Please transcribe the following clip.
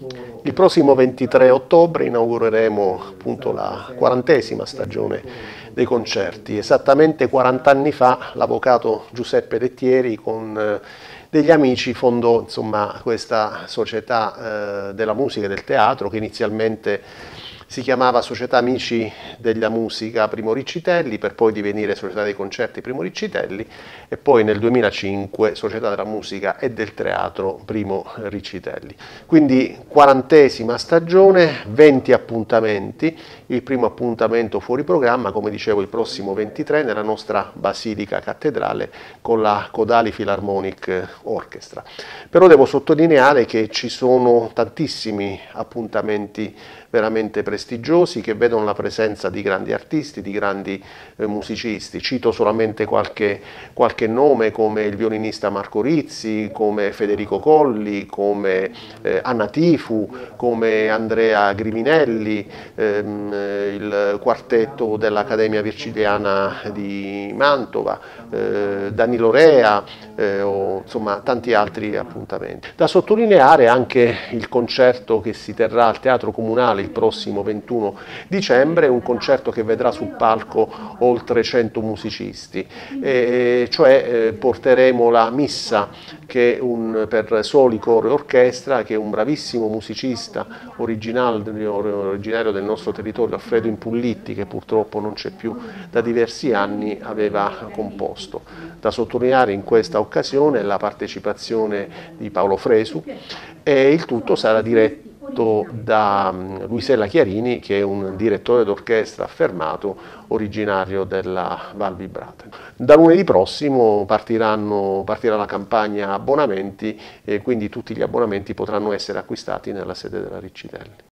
Il prossimo 23 ottobre inaugureremo appunto la 40ª stagione dei concerti. Esattamente 40 anni fa l'avvocato Giuseppe Lettieri con degli amici fondò insomma questa società della musica e del teatro che inizialmente si chiamava Società Amici della Musica Primo Riccitelli, per poi divenire Società dei Concerti Primo Riccitelli e poi nel 2005 Società della Musica e del Teatro Primo Riccitelli. Quindi 40ª stagione, 20 appuntamenti, il primo appuntamento fuori programma, come dicevo il prossimo 23 nella nostra Basilica Cattedrale con la Codali Philharmonic Orchestra. Però devo sottolineare che ci sono tantissimi appuntamenti veramente prestigiosi che vedono la presenza di grandi artisti, di grandi musicisti. Cito solamente qualche nome come il violinista Marco Rizzi, come Federico Colli, come Anna Tifu, come Andrea Griminelli, il quartetto dell'Accademia Virgiliana di Mantova, Danilo Rea, insomma tanti altri appuntamenti. Da sottolineare anche il concerto che si terrà al Teatro Comunale il prossimo 21 dicembre, un concerto che vedrà sul palco oltre 100 musicisti, porteremo la Missa che per soli, coro e orchestra, che un bravissimo musicista originario del nostro territorio, Alfredo Impullitti, che purtroppo non c'è più da diversi anni, aveva composto. Da sottolineare in questa occasione la partecipazione di Paolo Fresu e il tutto sarà diretto da Luisella Chiarini, che è un direttore d'orchestra affermato originario della Val Vibrata. Da lunedì prossimo partirà la campagna abbonamenti e quindi tutti gli abbonamenti potranno essere acquistati nella sede della Riccitelli.